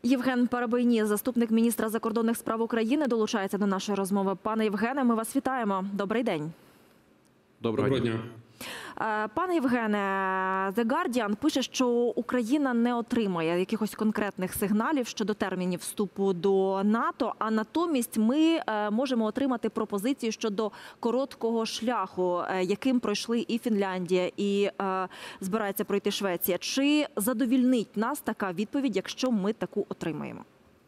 Євген Парабийніс, заступник міністра закордонних справ України, долучається до нашої розмови. Пане Євгене, ми вас вітаємо. Добрий день. Доброго дня. Пане Євгене, The Guardian пише, що Україна не отримає якихось конкретних сигналів щодо термінів вступу до НАТО, а натомість ми можемо отримати пропозиції щодо короткого шляху, яким пройшли і Фінляндія, і збирається пройти Швеція. Чи задовільнить нас така відповідь, якщо ми таку отримаємо?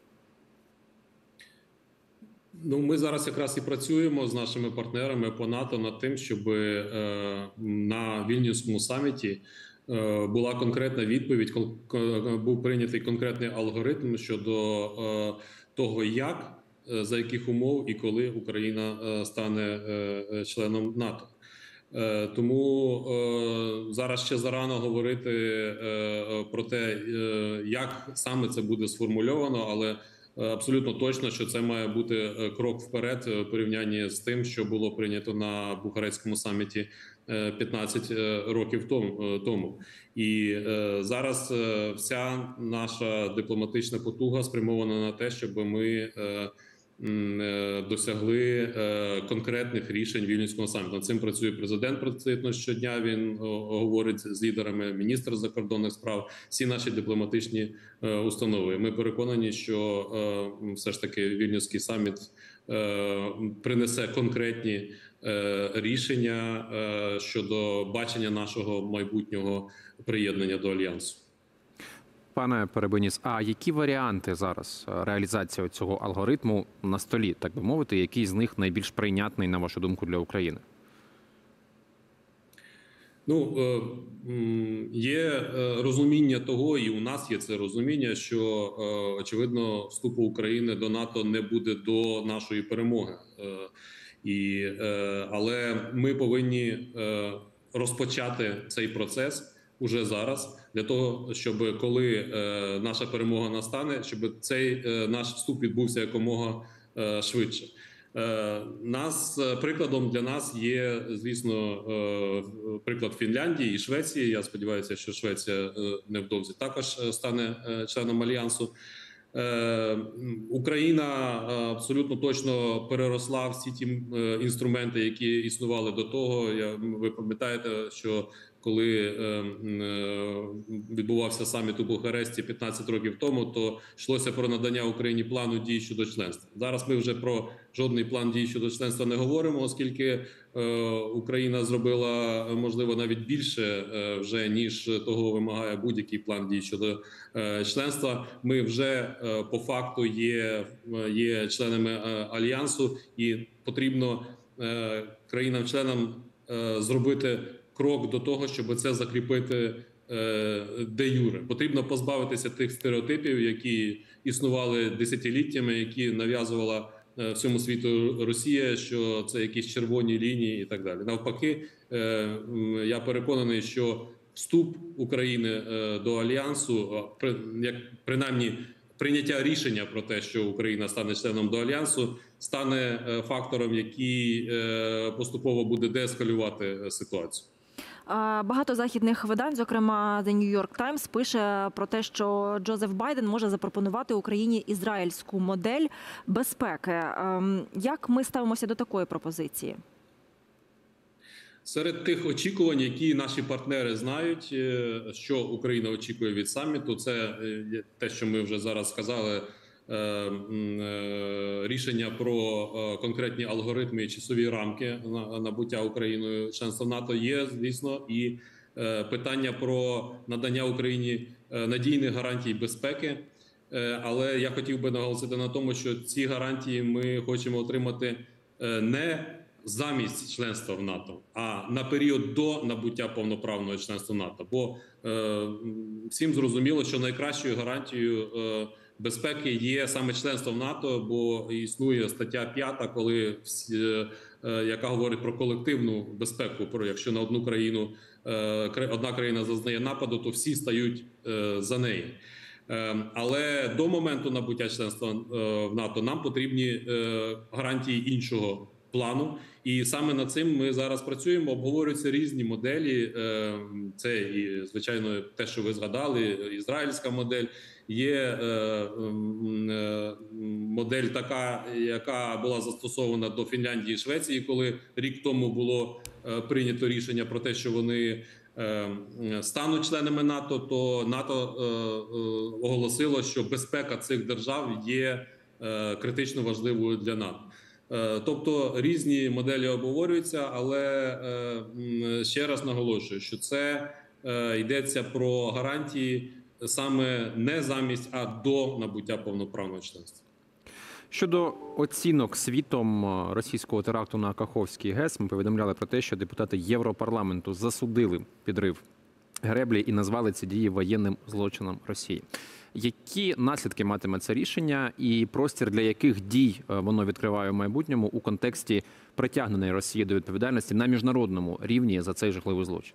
Ми зараз якраз і працюємо з нашими партнерами по НАТО над тим, щоб на Вільнюському саміті була конкретна відповідь, був прийнятий конкретний алгоритм щодо того, як, за яких умов і коли Україна стане членом НАТО. Тому зараз ще зарано говорити про те, як саме це буде сформульовано, але абсолютно точно, що це має бути крок вперед у порівнянні з тим, що було прийнято на Бухарестському саміті 15 років тому. І зараз вся наша дипломатична потуга спрямована на те, щоб ми досягли конкретних рішень Вільнюського саміту. Над цим працює президент практично щодня, він говорить з лідерами, міністр закордонних справ, всі наші дипломатичні установи. Ми переконані, що все ж таки Вільнюський саміт принесе конкретні рішення щодо бачення нашого майбутнього приєднання до Альянсу. Пане Парабийніс, а які варіанти зараз реалізації цього алгоритму на столі, так би мовити, який з них найбільш прийнятний, на вашу думку, для України? Є розуміння того, і у нас є це розуміння, що, очевидно, вступу України до НАТО не буде до нашої перемоги. Але ми повинні розпочати цей процес уже зараз, для того, щоб коли наша перемога настане, щоб цей наш вступ відбувся якомога швидше. Прикладом для нас є, звісно, приклад Фінляндії і Швеції. Я сподіваюся, що Швеція невдовзі також стане членом Альянсу. Україна абсолютно точно переросла всі ті інструменти, які існували до того. Ви пам'ятаєте, що коли відбувався саміт у Бухаресті 15 років тому, то йшлося про надання Україні плану дій щодо членства. Зараз ми вже про жодний план дій щодо членства не говоримо, оскільки Україна зробила, можливо, навіть більше вже, ніж того вимагає будь-який план дій щодо членства. Ми вже по факту є членами Альянсу, і потрібно країнам-членам зробити крок до того, щоб це закріпити де-юре. Потрібно позбавитися тих стереотипів, які існували десятиліттями, які нав'язувала всьому світу Росія, що це якісь червоні лінії і так далі. Навпаки, я переконаний, що вступ України до Альянсу, принаймні прийняття рішення про те, що Україна стане членом до Альянсу, стане фактором, який поступово буде деескалювати ситуацію. Багато західних видань, зокрема The New York Times, пише про те, що Джозеф Байден може запропонувати Україні ізраїльську модель безпеки. Як ми ставимося до такої пропозиції? Серед тих очікувань, які наші партнери знають, що Україна очікує від саміту, це те, що ми вже зараз сказали, рішення про конкретні алгоритми і часові рамки набуття Україною членства в НАТО є, звісно, і питання про надання Україні надійних гарантій безпеки. Але я хотів би наголосити на тому, що ці гарантії ми хочемо отримати не замість членства в НАТО, а на період до набуття повноправного членства в НАТО. Бо всім зрозуміло, що найкращою гарантією безпеки є саме членство в НАТО, бо існує стаття 5, яка говорить про колективну безпеку. Якщо на одна країна зазнає нападу, то всі стають за неї. Але до моменту набуття членства в НАТО нам потрібні гарантії іншого плану. І саме над цим ми зараз працюємо, обговорюються різні моделі. Це і, звичайно, те, що ви згадали, ізраїльська модель. Є модель така, яка була застосована до Фінляндії і Швеції, коли рік тому було прийнято рішення про те, що вони стануть членами НАТО, то НАТО оголосило, що безпека цих держав є критично важливою для НАТО. Тобто різні моделі обговорюються, але ще раз наголошую, що це йдеться про гарантії саме не замість, а до набуття повноправного членства. Щодо оцінок світом російського теракту на Каховський ГЕС, ми повідомляли про те, що депутати Європарламенту засудили підрив греблі і назвали ці дії воєнним злочином Росії. Які наслідки матиме це рішення і простір для яких дій воно відкриває в майбутньому у контексті притягненої Росії до відповідальності на міжнародному рівні за цей жахливий злочин?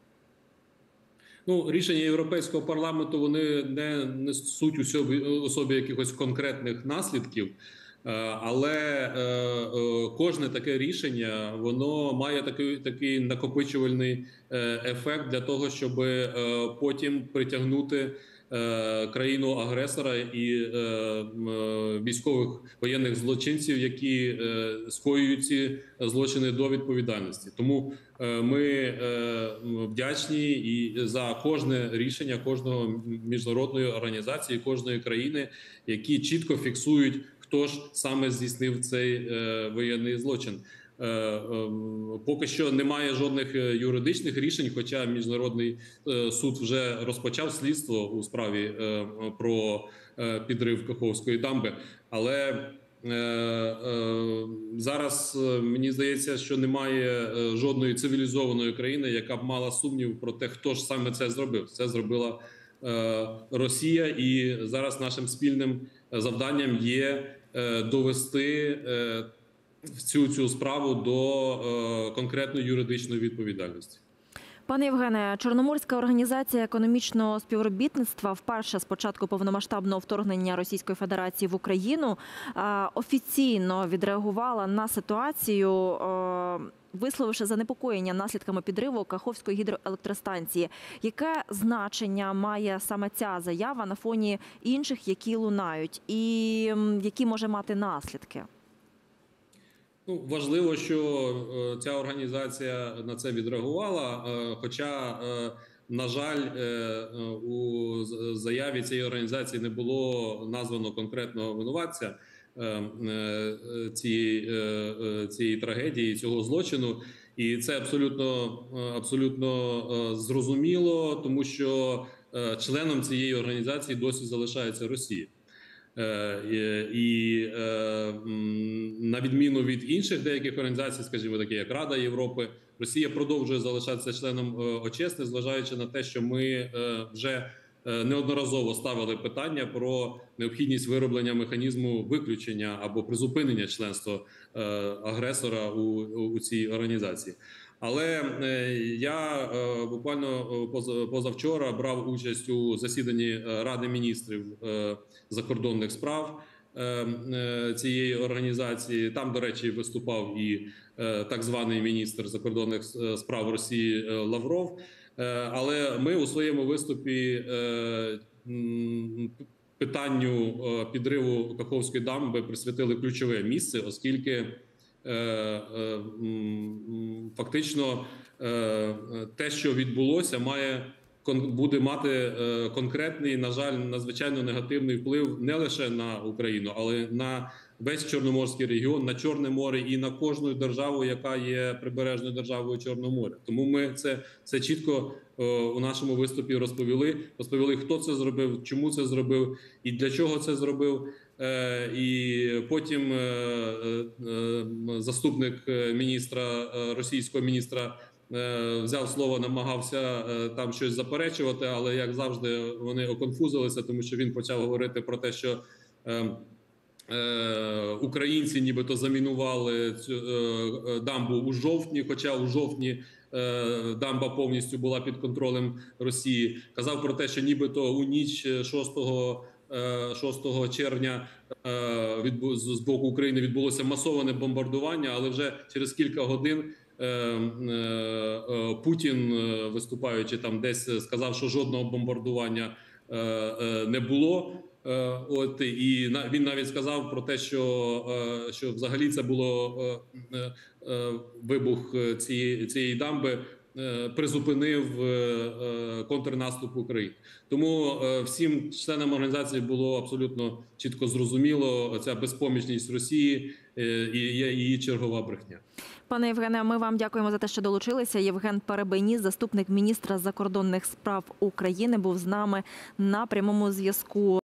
Ну, рішення Європейського парламенту, вони не несуть у собі якихось конкретних наслідків, але кожне таке рішення, воно має такий накопичувальний ефект для того, щоб потім притягнути країну-агресора і військових воєнних злочинців, які скоюють ці злочини, до відповідальності. Тому ми вдячні і за кожне рішення кожного міжнародної організації, кожної країни, які чітко фіксують, хто ж саме здійснив цей воєнний злочин. Поки що немає жодних юридичних рішень, хоча Міжнародний суд вже розпочав слідство у справі про підрив Каховської дамби. Але зараз мені здається, що немає жодної цивілізованої країни, яка б мала сумнів про те, хто ж саме це зробив. Це зробила Росія, і зараз нашим спільним завданням є довести цю справу до конкретної юридичної відповідальності. Пане Євгене, Чорноморська організація економічного співробітництва вперше з початку повномасштабного вторгнення Російської Федерації в Україну офіційно відреагувала на ситуацію, висловивши занепокоєння наслідками підриву Каховської гідроелектростанції. Яке значення має саме ця заява на фоні інших, які лунають, і які може мати наслідки? Ну, важливо, що ця організація на це відреагувала, хоча, на жаль, у заяві цієї організації не було названо конкретного винуватця цієї трагедії, цього злочину. І це абсолютно зрозуміло, тому що членом цієї організації досі залишається Росія. І на відміну від інших деяких організацій, скажімо, такі як Рада Європи, Росія продовжує залишатися членом ОЧЕС, незважаючи на те, що ми вже неодноразово ставили питання про необхідність вироблення механізму виключення або призупинення членства агресора у цій організації. Але я буквально позавчора брав участь у засіданні Ради міністрів закордонних справ цієї організації. Там, до речі, виступав і так званий міністр закордонних справ Росії Лавров. Але ми у своєму виступі питанню підриву Каховської дамби присвятили ключове місце, оскільки фактично те, що відбулося, буде мати конкретний, на жаль, надзвичайно негативний вплив не лише на Україну, але на весь Чорноморський регіон, на Чорне море і на кожну державу, яка є прибережною державою Чорного моря. Тому ми це чітко у нашому виступі розповіли, хто це зробив, чому це зробив і для чого це зробив. І потім заступник російського міністра взяв слово, намагався там щось заперечувати, але, як завжди, вони оконфузилися, тому що він почав говорити про те, що українці нібито замінували цю дамбу у жовтні, хоча у жовтні дамба повністю була під контролем Росії. Казав про те, що нібито у ніч 6 червня з боку України відбулося масоване бомбардування, але вже через кілька годин Путін, виступаючи там десь, сказав, що жодного бомбардування не було. От і він навіть сказав про те, що взагалі це було вибух цієї дамби призупинив контрнаступ України. Тому всім членам організації було абсолютно чітко зрозуміло ця безпомічність Росії і її чергова брехня. Пане Євгене, ми вам дякуємо за те, що долучилися. Євген Перебийніс, заступник міністра закордонних справ України, був з нами на прямому зв'язку.